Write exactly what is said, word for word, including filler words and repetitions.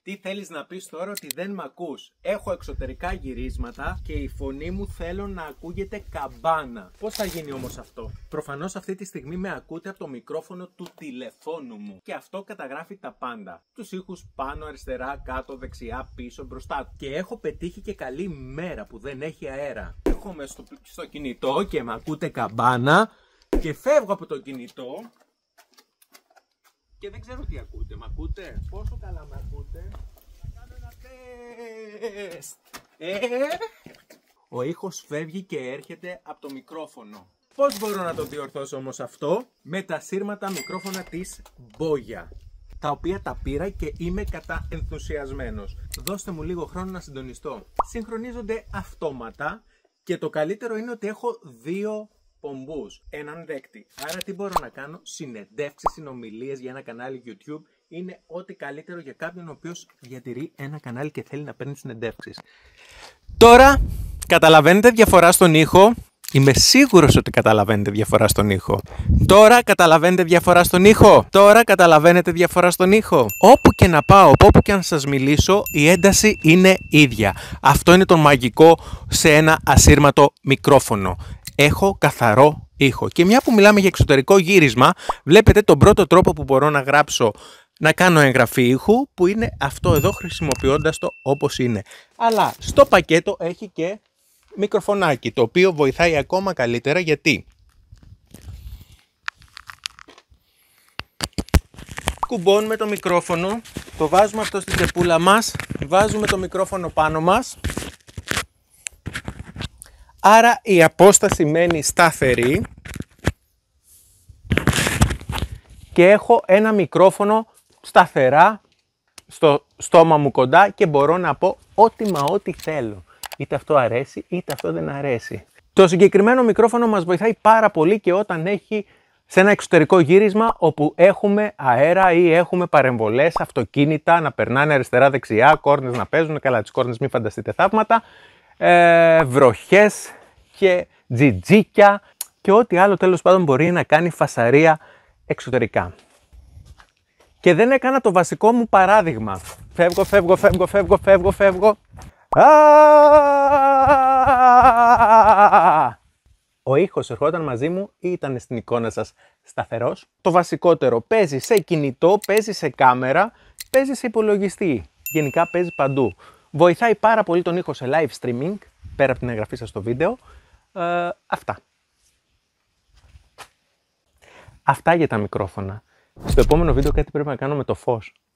Τι θέλεις να πεις τώρα ότι δεν μ' ακούς? Έχω εξωτερικά γυρίσματα και η φωνή μου θέλω να ακούγεται καμπάνα. Πώς θα γίνει όμως αυτό? Προφανώς αυτή τη στιγμή με ακούτε από το μικρόφωνο του τηλεφώνου μου. Και αυτό καταγράφει τα πάντα. Τους ήχους πάνω, αριστερά, κάτω, δεξιά, πίσω, μπροστά. Και έχω πετύχει και καλή μέρα που δεν έχει αέρα. Έρχομαι στο, στο κινητό και με ακούτε καμπάνα και φεύγω από το κινητό. Και δεν ξέρω τι ακούτε. Μ' ακούτε? Πόσο καλά με ακούτε? Θα κάνω ένα τεστ. Ε, ο ήχος φεύγει και έρχεται από το μικρόφωνο. Πώς μπορώ να το διορθώσω όμως αυτό? Με τα σύρματα μικρόφωνα της Boya, τα οποία τα πήρα και είμαι καταενθουσιασμένος. Δώστε μου λίγο χρόνο να συντονιστώ. Συγχρονίζονται αυτόματα και το καλύτερο είναι ότι έχω δύο πομπούς, έναν δέκτη. Άρα τι μπορώ να κάνω? Συνεντεύξεις, συνομιλίες για ένα κανάλι YouTube. Είναι ό,τι καλύτερο για κάποιον ο οποίος διατηρεί ένα κανάλι και θέλει να παίρνει συνεντεύξεις. Τώρα καταλαβαίνετε διαφορά στον ήχο? Είμαι σίγουρος ότι καταλαβαίνετε διαφορά στον ήχο. Τώρα καταλαβαίνετε διαφορά στον ήχο. Τώρα καταλαβαίνετε διαφορά στον ήχο. Όπου και να πάω, όπου και να σας μιλήσω, η ένταση είναι ίδια. Αυτό είναι το μαγικό σε ένα ασύρματο μικρόφωνο. Έχω καθαρό ήχο. Και μια που μιλάμε για εξωτερικό γύρισμα, βλέπετε τον πρώτο τρόπο που μπορώ να γράψω, να κάνω εγγραφή ήχου, που είναι αυτό εδώ, χρησιμοποιώντας το όπως είναι. Αλλά στο πακέτο έχει και μικροφωνάκι, το οποίο βοηθάει ακόμα καλύτερα, γιατί κουμπώνουμε το μικρόφωνο, το βάζουμε αυτό στην τσεπούλα μας, βάζουμε το μικρόφωνο πάνω μας. Άρα η απόσταση μένει σταθερή και έχω ένα μικρόφωνο σταθερά στο στόμα μου κοντά και μπορώ να πω ό,τι μα ό,τι θέλω. Είτε αυτό αρέσει είτε αυτό δεν αρέσει. Το συγκεκριμένο μικρόφωνο μας βοηθάει πάρα πολύ και όταν έχει σε ένα εξωτερικό γύρισμα όπου έχουμε αέρα ή έχουμε παρεμβολές, αυτοκίνητα να περνάνε αριστερά-δεξιά, κόρνες να παίζουν, καλά τις κόρνες μην φανταστείτε θαύματα, ε, βροχές και τζιτζίκια και ό,τι άλλο τέλος πάντων μπορεί να κάνει φασαρία εξωτερικά. Και δεν έκανα το βασικό μου παράδειγμα. Φεύγω, φεύγω, φεύγω, φεύγω, φεύγω, φεύγω. Ο ήχος ερχόταν μαζί μου ή ήταν στην εικόνα σας σταθερός? Το βασικότερο, παίζει σε κινητό, παίζει σε κάμερα, παίζει σε υπολογιστή. Γενικά παίζει παντού. Βοηθάει πάρα πολύ τον ήχο σε live streaming, πέρα από την εγγραφή σας στο βίντεο. Ε, αυτά. Αυτά για τα μικρόφωνα. Στο επόμενο βίντεο κάτι πρέπει να κάνω με το φως.